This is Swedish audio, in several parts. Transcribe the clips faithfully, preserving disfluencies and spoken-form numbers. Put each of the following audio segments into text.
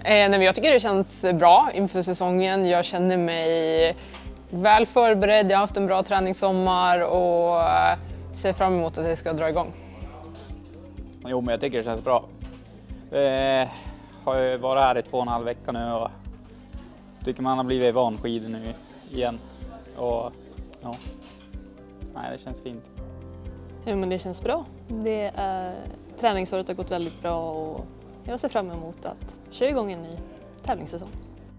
nej, men jag tycker det känns bra inför säsongen. Jag känner mig väl förberedd, jag har haft en bra träningssommar och ser fram emot att det ska dra igång. Jo, men jag tycker det känns bra. Jag har ju varit här i två och en halv vecka nu och tycker man har blivit van skidor nu igen. Och ja, nej, det känns fint. Ja, men det känns bra. Det är, träningsåret har gått väldigt bra och jag ser fram emot att köra igång en ny tävlingssäsong.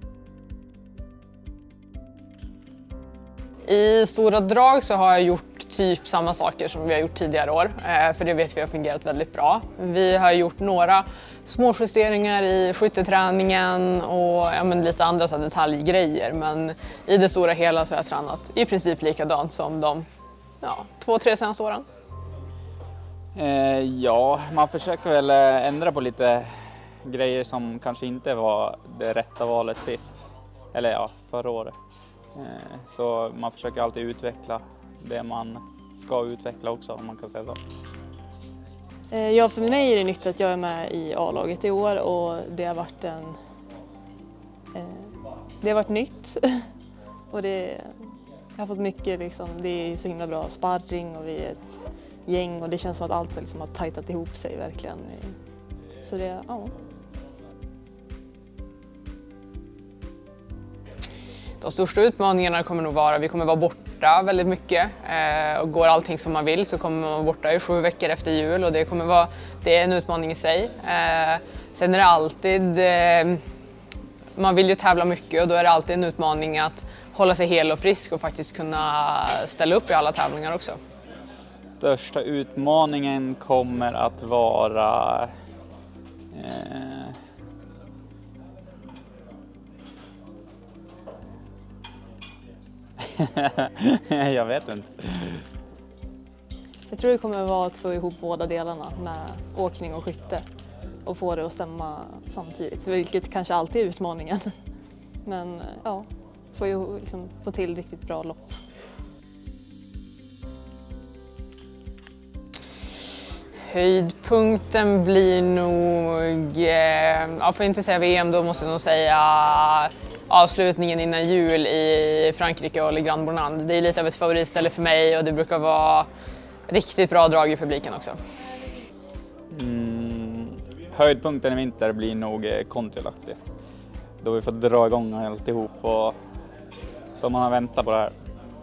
I stora drag så har jag gjort typ samma saker som vi har gjort tidigare år, för det vet vi har fungerat väldigt bra. Vi har gjort några små justeringar i skytteträningen och ja, men lite andra så detaljgrejer, men i det stora hela så har jag tränat i princip likadant som de ja, två, tre senaste åren. Eh, ja, man försöker väl ändra på lite grejer som kanske inte var det rätta valet sist, eller ja, förra året. Så man försöker alltid utveckla det man ska utveckla också, om man kan säga så. Ja, för mig är det nytt att jag är med i A-laget i år och det har varit en... Det har varit nytt och det, jag har fått mycket liksom, det är så himla bra sparring och vi är ett gäng och det känns som att allt liksom har tajtat ihop sig verkligen. Så det, ja. De största utmaningarna kommer nog vara att vi kommer vara borta väldigt mycket eh, och går allting som man vill så kommer man vara borta i sju veckor efter jul och det kommer vara det är en utmaning i sig. Eh, sen är det alltid, eh, man vill ju tävla mycket och då är det alltid en utmaning att hålla sig hel och frisk och faktiskt kunna ställa upp i alla tävlingar också. Största utmaningen kommer att vara eh, jag vet inte. Jag tror det kommer att vara att få ihop båda delarna med åkning och skytte och få det att stämma samtidigt, vilket kanske alltid är utmaningen. Men ja, få, ju, liksom, få till riktigt bra lopp. Höjdpunkten blir nog, eh, jag får inte säga V M, då måste jag nog säga avslutningen innan jul i Frankrike och Le Grand Bornand. Det är lite av ett favoritställe för mig och det brukar vara riktigt bra drag i publiken också. Mm, höjdpunkten i vinter blir nog Kontiolahti. Då vi får dra igång alltihop och så man har väntat på det här.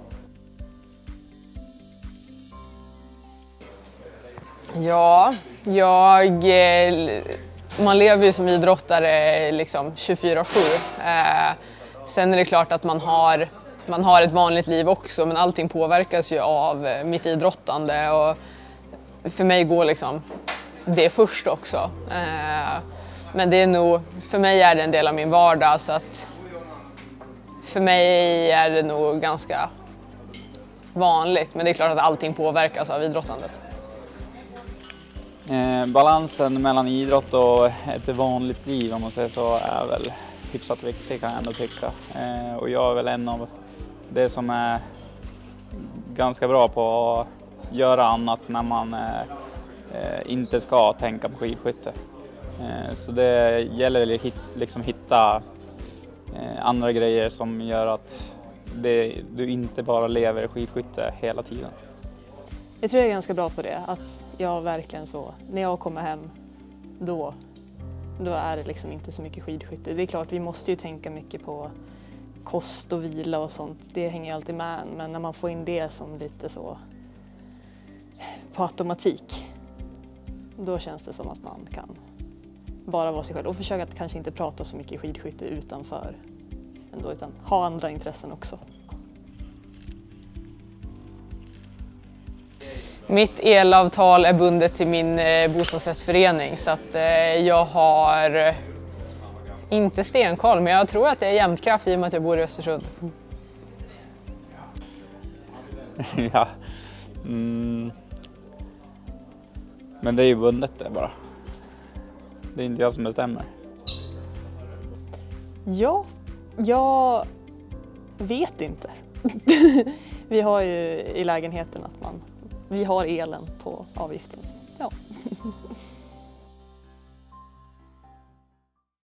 Ja, jag, man lever ju som idrottare liksom tjugofyra sju. Eh, sen är det klart att man har, man har ett vanligt liv också, men allting påverkas ju av mitt idrottande och för mig går liksom det först också. Eh, men det är nog, för mig är det en del av min vardag så att för mig är det nog ganska vanligt, men det är klart att allting påverkas av idrottandet. Eh, balansen mellan idrott och ett vanligt liv, om man säger så, är väl hyfsat viktig kan jag ändå tycka. Eh, och jag är väl en av det som är ganska bra på att göra annat när man eh, inte ska tänka på skidskytte. Eh, så det gäller att hit, liksom hitta eh, andra grejer som gör att det, du inte bara lever skidskytte hela tiden. Jag tror jag är ganska bra på det, att jag verkligen så, när jag kommer hem, då, då är det liksom inte så mycket skidskytte. Det är klart, vi måste ju tänka mycket på kost och vila och sånt, det hänger ju alltid med, men när man får in det som lite så på automatik, då känns det som att man kan bara vara sig själv och försöka att kanske inte prata så mycket skidskytte utanför ändå, utan ha andra intressen också. Mitt elavtal är bundet till min bostadsrättsförening så att jag har inte stenkoll, men jag tror att det är jämtkraft i och med att jag bor i Östersund. Ja. Mm. Men det är ju bundet det bara. Det är inte jag som bestämmer. Ja, jag vet inte. Vi har ju i lägenheten att man, vi har elen på avgiften. Så, ja.